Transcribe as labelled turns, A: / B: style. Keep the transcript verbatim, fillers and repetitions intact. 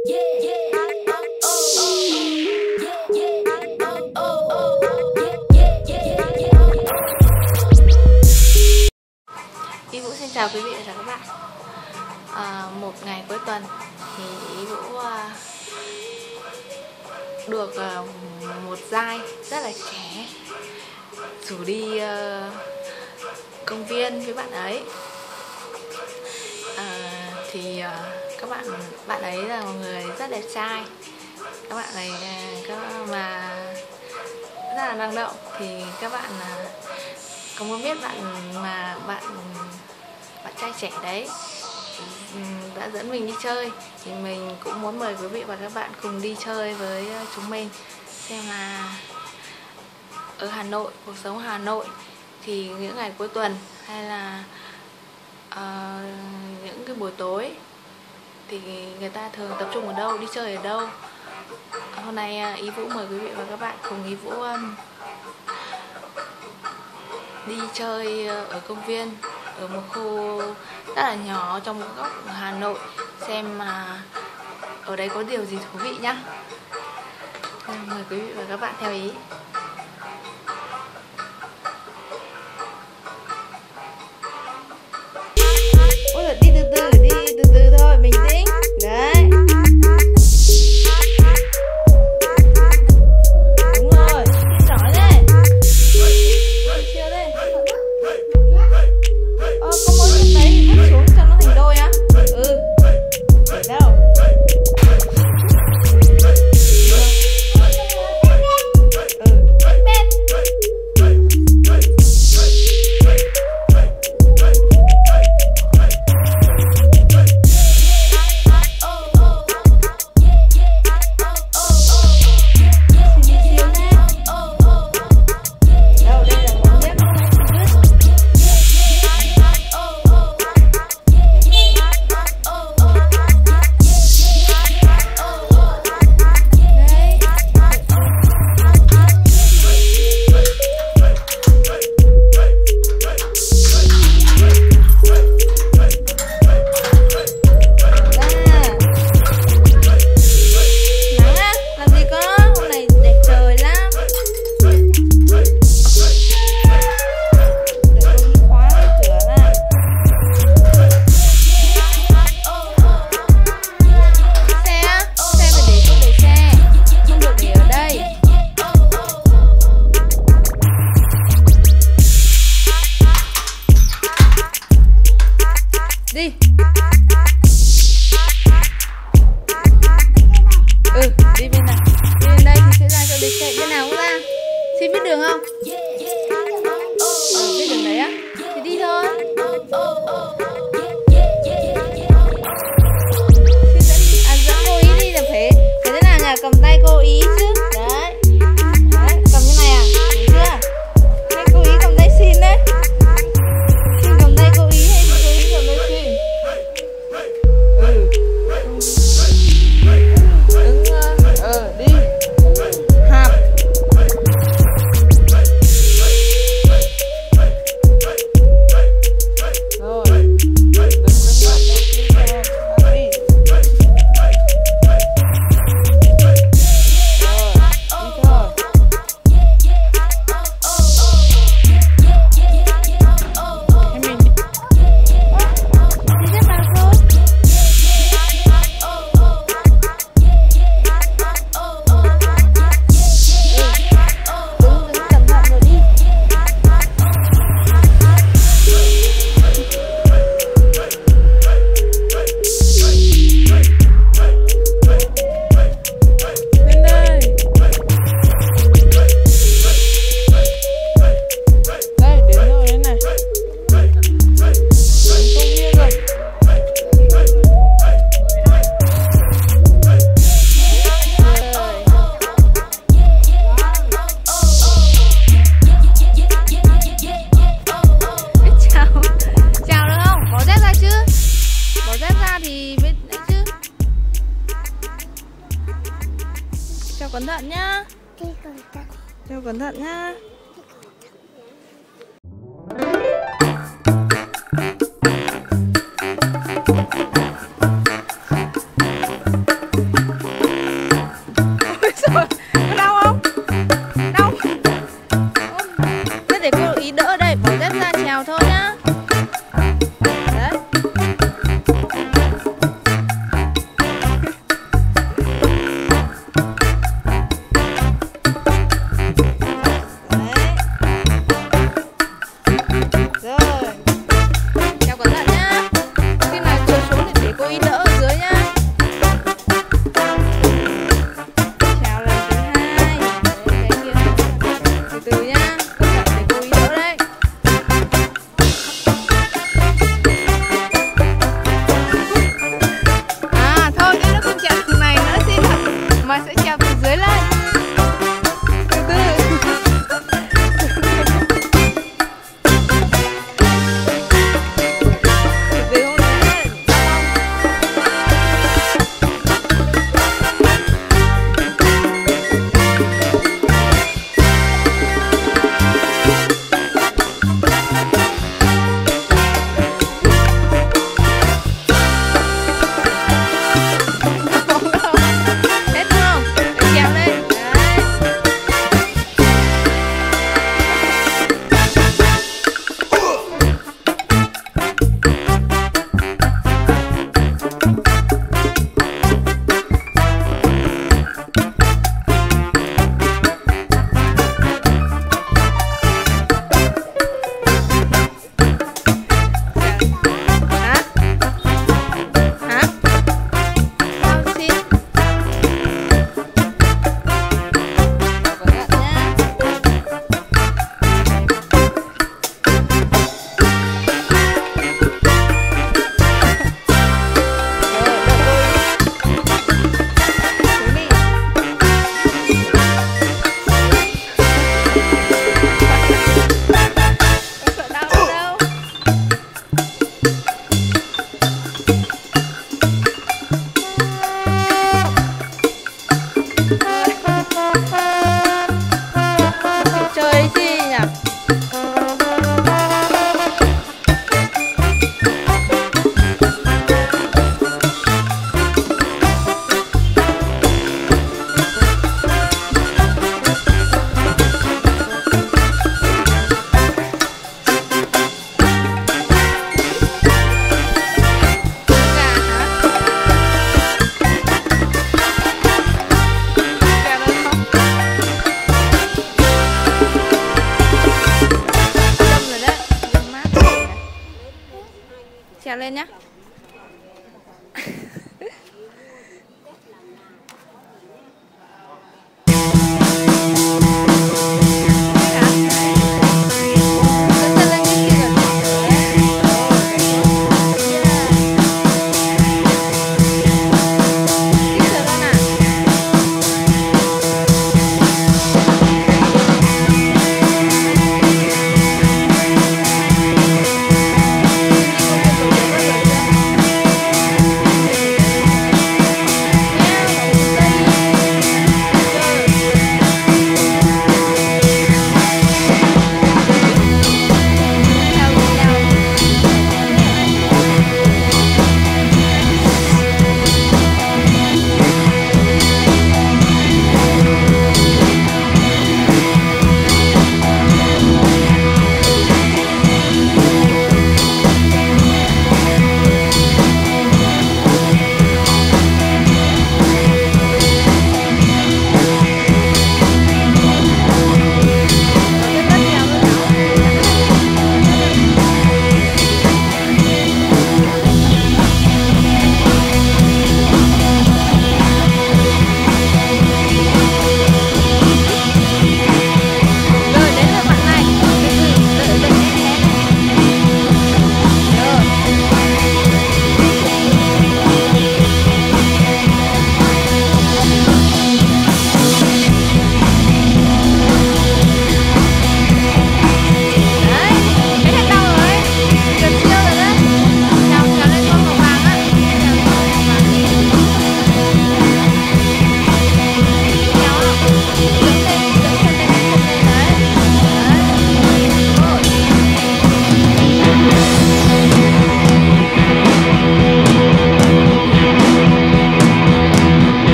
A: Ý Vũ xin chào quý vị và các bạn. À, một ngày cuối tuần thì Ý Vũ à, được à, một giai rất là trẻ rủ đi à, công viên với bạn ấy. À, thì à, các bạn bạn ấy là một người rất đẹp trai. Các bạn ấy các mà rất là năng động. Thì các bạn à, có muốn biết bạn mà bạn bạn trai trẻ đấy đã dẫn mình đi chơi thì mình cũng muốn mời quý vị và các bạn cùng đi chơi với chúng mình, xem là ở Hà Nội, cuộc sống Hà Nội thì những ngày cuối tuần hay là uh, những cái buổi tối thì người ta thường tập trung ở đâu, đi chơi ở đâu. Hôm nay Ý Vũ mời quý vị và các bạn cùng Ý Vũ um, đi chơi ở công viên, ở một khu rất là nhỏ trong một góc ở Hà Nội, xem mà ở đây có điều gì thú vị nhá. Mời quý vị và các bạn theo Ý. Ôi giời, đi từ từ, đi từ từ thôi, bình tĩnh. Đấy. Đi. Ừ, đi bên này. Đi bên đây thì sẽ ra cho để chạy. Bên nào cũng ra. Xin biết đường không? Ừ, biết đường đấy á. Thì đi thôi. Xin dẫn, à, dẫn cô Ý đi là phải phải thế nào nhỉ? Cầm tay cô Ý chứ. Đấy. Đấy, cầm như này à? Đúng chưa? Thế cô Ý cầm tay xin đấy. Xin cầm tay cô Ý hay cô Ý cầm tay xin? Ừ. Đứng ờ đi. Hạp. Rồi. Đứng đứng lại đây đi cho đi. Cẩn thận nhá. Chào cẩn thận nhá.
B: nhé.